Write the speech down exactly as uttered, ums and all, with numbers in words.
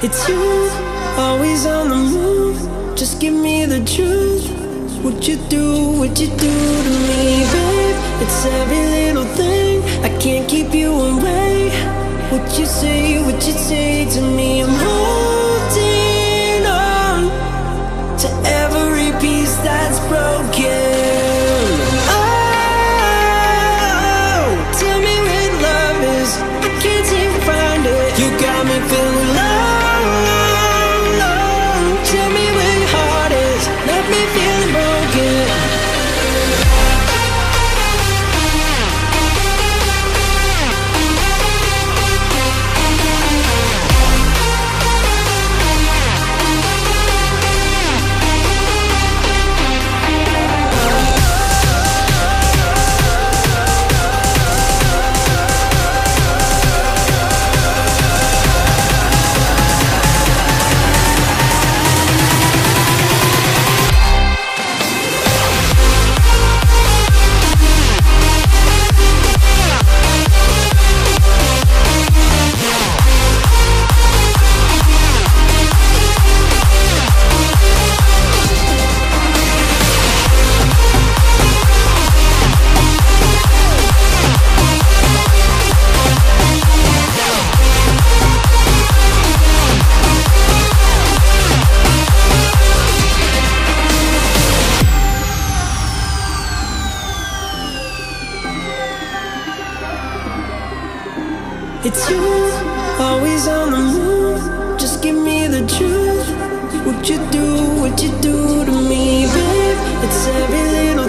It's you, always on the move. Just give me the truth. What you do, what you do to me, babe. It's every little thing, I can't keep you away. What you say, what you say to me. I'm holding on to every piece that's broken. Oh, tell me where love is, I can't seem to find it. You got me feeling low, low, low. Tell me where your heart is, let me feel it broken. It's you, always on the move. Just give me the truth. What you do, what you do to me, babe. It's every little